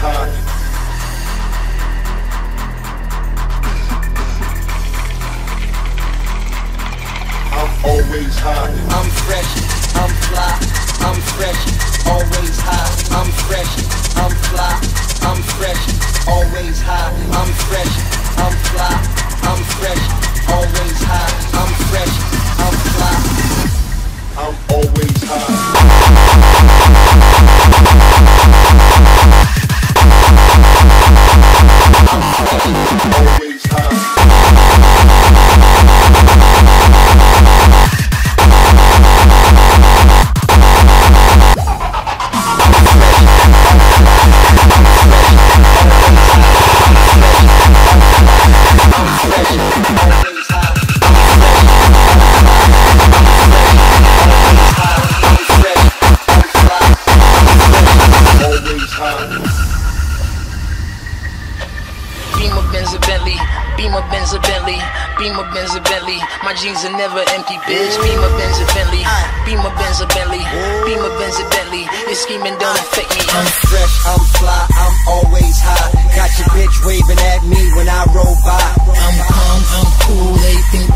high. I'm always high. I'm fresh, I'm fly, I'm fresh, always high. I'm fresh, I'm fly, I'm fresh, always high. I'm fresh, I'm fly, I'm fresh, always high. I'm fresh, I'm fly, I'm always high. I'm fresh, Always high. Beamer, Benz, a Bentley. Beamer, Benz, a Bentley. Beamer, Benz, a Bentley. My jeans are never empty, bitch. Beamer, Benz, a Bentley. Beamer, Benz, a Bentley. Beamer, Benz, a Bentley. Your scheming don't affect me. I'm fresh, I'm fly, I'm always high. Got your bitch waving at me when I roll by. I'm calm, I'm cool, they think